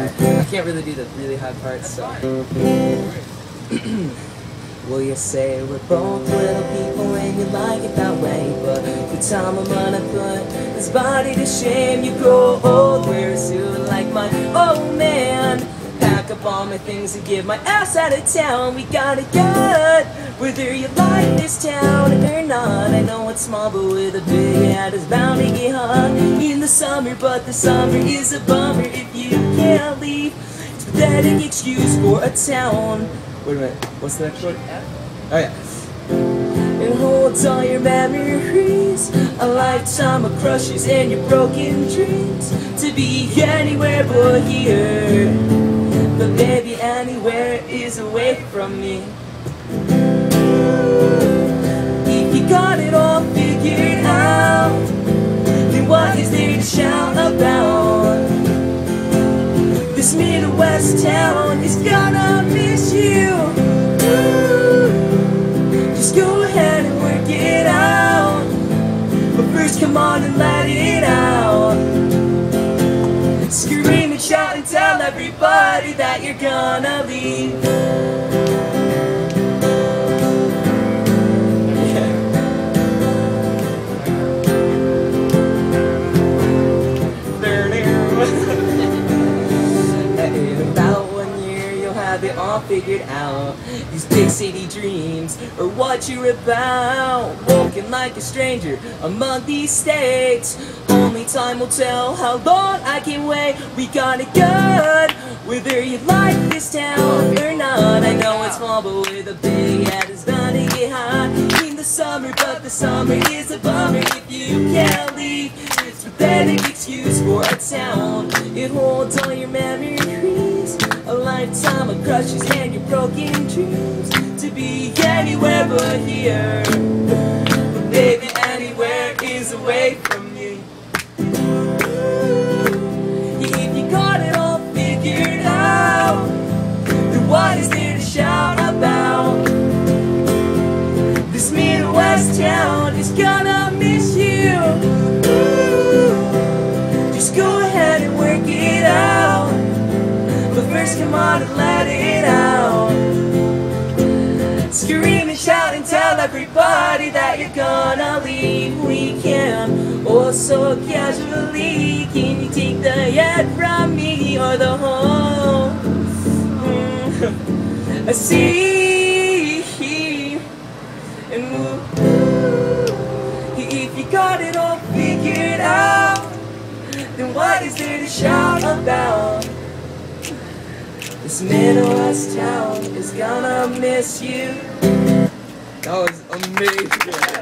I can't really do the really high parts, so. Well, you say we're both little people and you like it that way, but the time I'm gonna put this body to shame. You grow old, wear a suit like my old man, pack up all my things and give my ass out of town. We got it good, whether you like this town or not. I know it's small, but with a big hat it's bound to get hot in the summer, but the summer is a bummer if you can't leave. It's a pathetic excuse for a town. Wait a minute, what's the next one? Oh yeah. It holds all your memories, a lifetime of crushes and your broken dreams. To be anywhere but here, but baby anywhere is away from me. If you got it all figured out, then what is there to shout about? This Midwest town is gonna miss you. Just go ahead and work it out, but first come on and let it out. Scream and shout and tell everybody that you're gonna leave. It all figured out. These big city dreams are what you're about. Walking like a stranger among these states. Only time will tell how long I can wait. We got it good, whether you like this town or not. I know it's small, but with a big hat it's bound to get hot in the summer, but the summer is a bummer if you can't leave. It's a pathetic excuse for a town. It holds all your memories, a lifetime of crushes and your broken dreams. To be anywhere but here, but baby anywhere is away from me. If you got it all figured out, then what is there to shout about? This Midwest town is gonna miss you. Just go ahead and work it out, but first come on and let it out. Scream and shout and tell everybody that you're gonna leave. We can, oh so casually. Can you take the head from me or the whole? I see and if you got it all figured out, then what is there to shout about? This Midwest town is gonna miss you. That was amazing.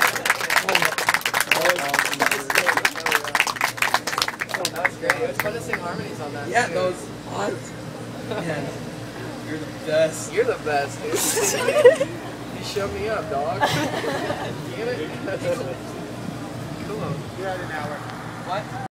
That was great. It was fun to sing harmonies on that. Yeah, that was awesome. Man, you're the best. You're the best, dude. You showed me up, dog. Damn it. Come on. You're at an hour. What?